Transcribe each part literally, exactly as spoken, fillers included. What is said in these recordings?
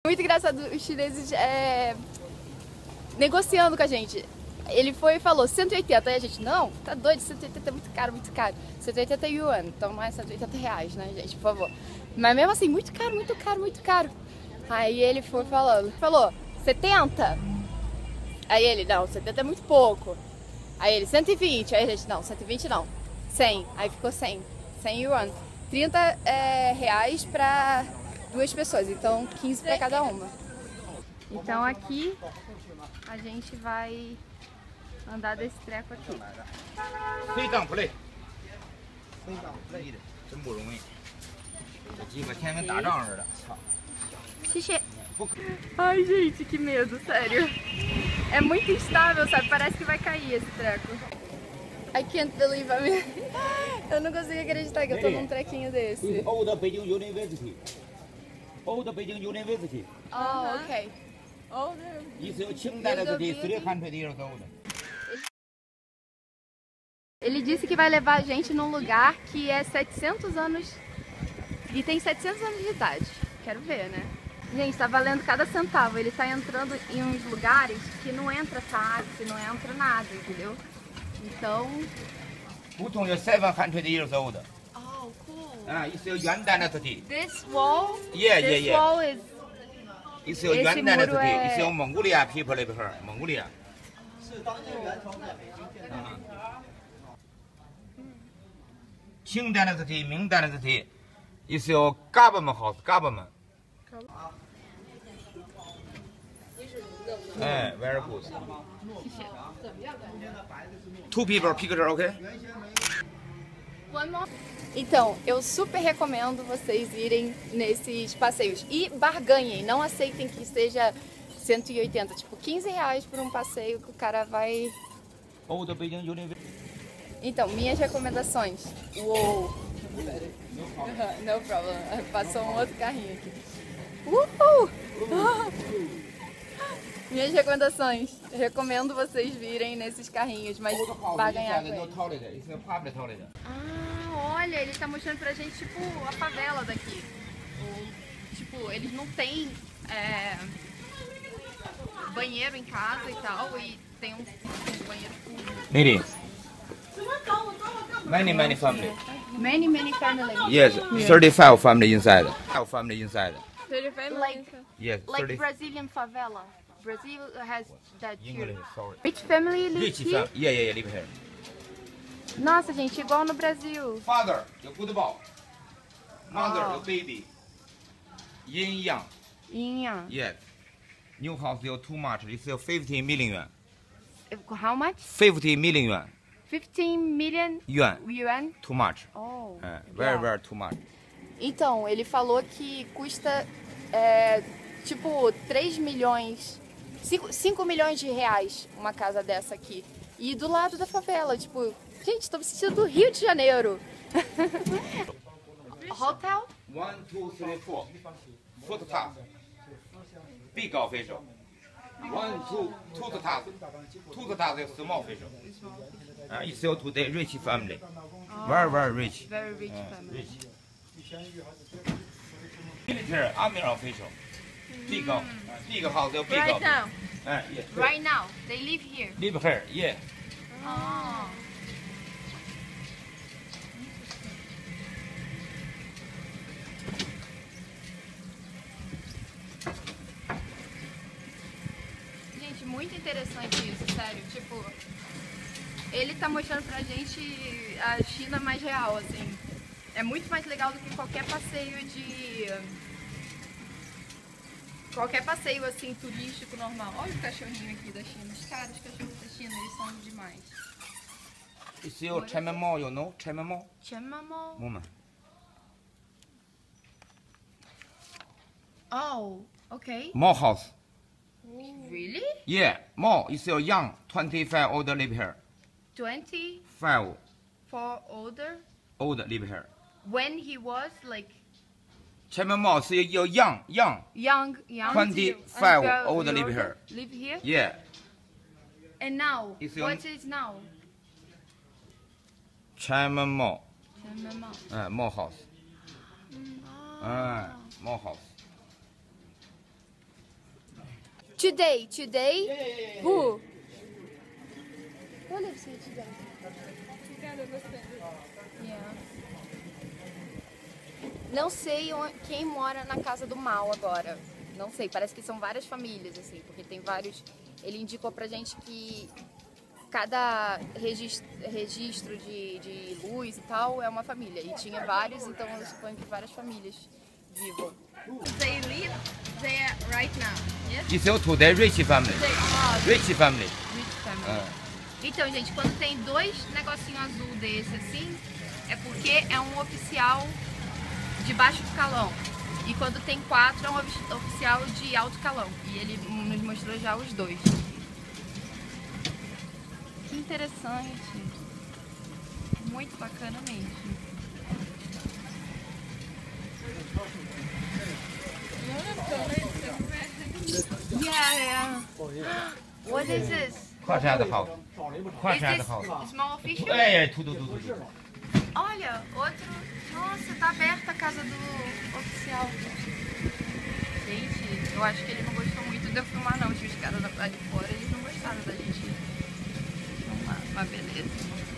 Muito engraçado os chineses é, negociando com a gente. Ele foi e falou cento e oitenta, aí a gente, não, tá doido, cento e oitenta é muito caro, muito caro. cento e oitenta yuan, então mais cento e oitenta reais, né, gente, por favor. Mas mesmo assim, muito caro, muito caro, muito caro. Aí ele foi falando, falou, setenta? Aí ele, não, setenta é muito pouco. Aí ele, cento e vinte, aí a gente, não, cento e vinte não, cem, aí ficou cem, cem yuan. trinta é, reais pra duas pessoas, então quinze pra cada uma. Então aqui a gente vai andar desse treco aqui. 非常不累，非常不累的，真不容易。这鸡巴天跟打仗似的，操！ Xixi. Ai, gente, que medo, sério. É muito instável, sabe? Parece que vai cair esse treco. I can't believe I'm... Eu não consigo acreditar que eu tô num trequinho desse. Old Beijing University. Old Beijing University. Oh, ok. Isso é o清代的这里三百 years old. Ele disse que vai levar a gente num lugar que é setecentos anos e tem setecentos anos de idade. Quero ver, né? Gente, tá valendo cada centavo. Ele tá entrando em uns lugares que não entra táxi, não entra nada, entendeu? Então... 胡同有 seven hundred years old. Oh, cool. 啊，isso é o 元旦的土地。 This wall, Yeah, this yeah, yeah. wall is... Isso é o 元旦的土地， isso é o 蒙古利亚 people live here， 蒙古利亚。是当地元朝的。清代的土地，明代的土地， isso é o government house, government. 哎 ，very good. Two people picture, ok? One more. Então, eu super recomendo vocês irem nesses passeios. E barganhem, não aceitem que seja cento e oitenta, tipo quinze reais por um passeio que o cara vai... Old Beijing University. Então, minhas recomendações. Uou! No problem. Passou um outro carrinho aqui. Uhul! Minhas recomendações. Eu recomendo vocês virem nesses carrinhos, mas vai ganhar com eles. Ah, olha, ele tá mostrando pra gente, tipo, a favela daqui. O, tipo, eles não têm é, banheiro em casa e tal, e tem um, um banheiro público. Lady, many, many family. Many, many family. Yes, thirty-five family inside. Five family inside. Like, Yes, like thirty. Brazilian favela. Brazil has that here. English, sorry. Rich family lives Rich here? family. Yeah, yeah, yeah, live here. Nossa, gente, igual no Brasil. Father, your good ball. Mother, Oh. your baby. Yin yang. Inha. Yes. New house, you too much. It's uh, fifty million yuan. How much? fifty million yuan. fifteen million Yuan. yuan? Too much. Oh. Uh, very, Yeah. very too much. Então, ele falou que custa, é, tipo, três milhões, cinco milhões de reais uma casa dessa aqui. E do lado da favela, tipo, gente, tô me sentindo do Rio de Janeiro. Hotel? One, two, three, four. Foot pass. Big official. One, two, two the task. Two the task is small official. Uh, it's still today rich family. Very, very rich. Very rich Uh, family. rich. Military, army official. Big, uh, big house, big Right office. now, Uh, yes. right now, they live here. Live here, yeah. Oh. Gente, muito interessante isso, sério. Tipo, ele tá mostrando pra gente a China mais real, assim. É muito mais legal do que qualquer passeio de... Qualquer passeio, assim, turístico normal. Olha o cachorrinho aqui da China. Os caras, os cachorros da China, eles são demais. It's your China Mall, you know? China Mall? Chamamo. Woman. Oh, okay. Mall house. Really? Yeah, mall. It's your young, twenty-five old live here. twenty Five for older? old live here. When he was like China Mall is your young, young. young, young. twenty-five until old you live were- here. Live here? Yeah. And now, It's your- what is now? China Mall. Chamamo. Uh, mall house. Uh, mall house. Today, today, Yeah, yeah, yeah, yeah, yeah. who? Who lives here today? Yeah. Não sei on- quem mora na casa do mal agora. Não sei, parece que são várias famílias, assim, porque tem vários... Ele indicou pra gente que cada registro, registro de, de luz e tal é uma família. E tinha vários, então eu suponho que várias famílias vivam. They live there right now. Yes. It's your today rich family. They are Rich family. Rich family. Ah. Então, gente, quando tem dois negocinhos azul desse assim, é porque é um oficial de baixo calão. E quando tem quatro, é um ofi- oficial de alto calão. E ele nos mostrou já os dois. Que interessante. Muito bacana mesmo. Yeah, yeah. What is this? 跨山的 house，跨 Is 山的 this house。 small official? 哎哎，tudo tudo tudo。 Olha, outro... Nossa, tá aberta a casa do oficial. Gente, eu acho que ele não gostou muito de eu filmar não. Os caras lá de fora, eles não gostaram da gente filmar. Mas beleza.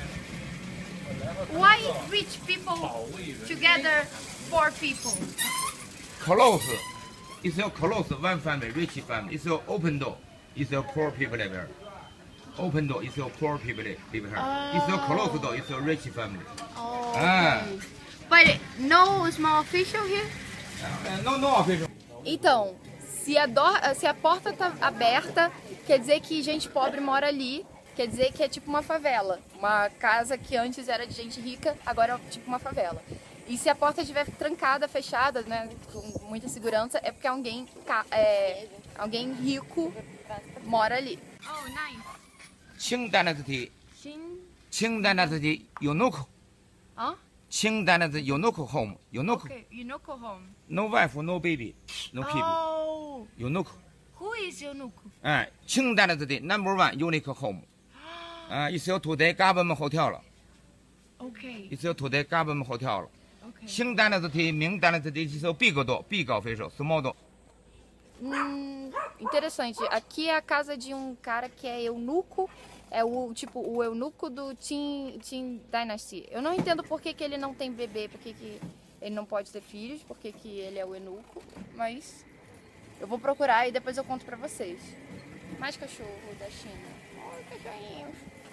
Why rich people together four people? Close. It's your close one family, rich family. It's your open door. It's your poor people live here. Open door. It's your poor people live here. It's your closed door. It's your rich family. Oh, Ah. But no small official here? Uh, no, no official. Então, se a, do- se a porta tá aberta, quer dizer que gente pobre mora ali. Quer dizer que é tipo uma favela. Uma casa que antes era de gente rica, agora é tipo uma favela. E se a porta estiver trancada, fechada, né, com muita segurança, é porque alguém, ca- é, alguém rico mora ali. Oh, nice. 清淡な自己， Xin... 清淡な自己有 no co， Hã? 清淡な自己有 no co home， 有 no co， Okay, Yunuko home. no wife, no baby, no people， Oh, 有 no co。 who is Yunuko? 哎，清淡的自己 number one unique home。啊，it's your today government hotel 了 Okay, ，it's your today government hotel 了。 okay. 清淡的自己，明淡的自己，it's your big door, big official, small door。 Hum, interessante. Aqui é a casa de um cara que é eunuco. É o tipo o eunuco do Qin, Qin Dynasty. Eu não entendo por que, que ele não tem bebê, por que, que ele não pode ter filhos, por que, que ele é o eunuco, mas eu vou procurar e depois eu conto pra vocês. Mais cachorro da China. Ai, cachorrinhos.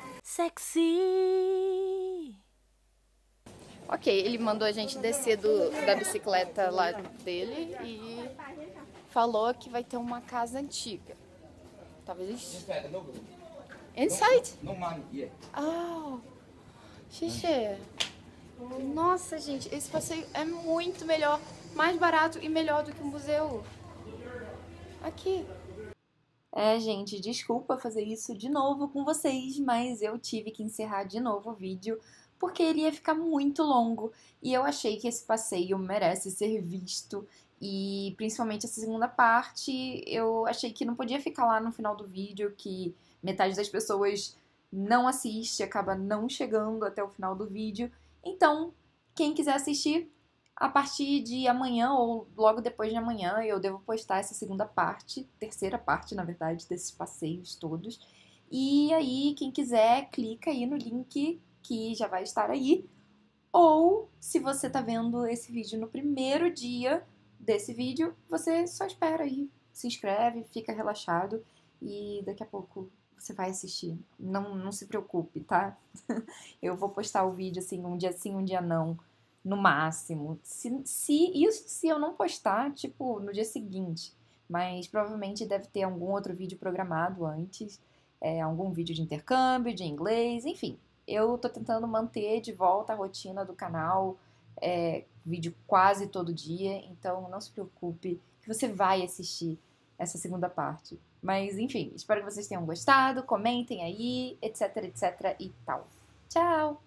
Sexy. Ok, ele mandou a gente descer do, da bicicleta lá dele e falou que vai ter uma casa antiga. Talvez... Inside? No money, yeah. Oh, xixi. Nossa, gente, esse passeio é muito melhor, mais barato e melhor do que o museu. Aqui. É, gente, desculpa fazer isso de novo com vocês, mas eu tive que encerrar de novo o vídeo porque ele ia ficar muito longo e eu achei que esse passeio merece ser visto. E principalmente essa segunda parte, eu achei que não podia ficar lá no final do vídeo, que metade das pessoas não assiste, acaba não chegando até o final do vídeo. Então, quem quiser assistir, a partir de amanhã ou logo depois de amanhã, eu devo postar essa segunda parte, terceira parte, na verdade, desses passeios todos. E aí, quem quiser, clica aí no link que já vai estar aí. Ou, se você tá vendo esse vídeo no primeiro dia desse vídeo, você só espera aí, se inscreve, fica relaxado e daqui a pouco você vai assistir. Não, não se preocupe, tá? Eu vou postar o vídeo assim, um dia sim, um dia não, no máximo. Se, se isso se eu não postar, tipo, no dia seguinte. Mas provavelmente deve ter algum outro vídeo programado antes, é, algum vídeo de intercâmbio, de inglês, enfim. Eu tô tentando manter de volta a rotina do canal, é, vídeo quase todo dia, então não se preocupe que você vai assistir essa segunda parte. Mas enfim, espero que vocês tenham gostado, comentem aí, etc, etc e tal. Tchau!